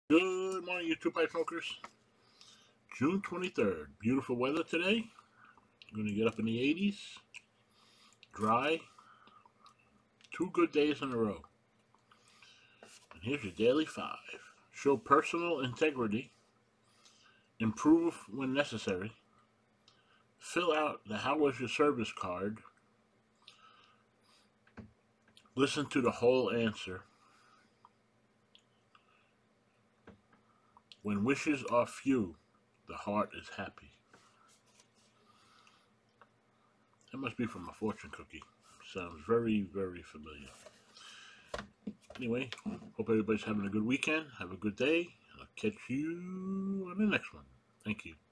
Good morning, you two pipe smokers. June 23rd. Beautiful weather today. Going to get up in the 80s. Dry. 2 good days in a row. And here's your daily 5. Show personal integrity. Improve when necessary. Fill out the how was your service card. Listen to the whole answer. When wishes are few, the heart is happy. That must be from a fortune cookie. Sounds very, very familiar. Anyway, hope everybody's having a good weekend. Have a good day. I'll catch you on the next one. Thank you.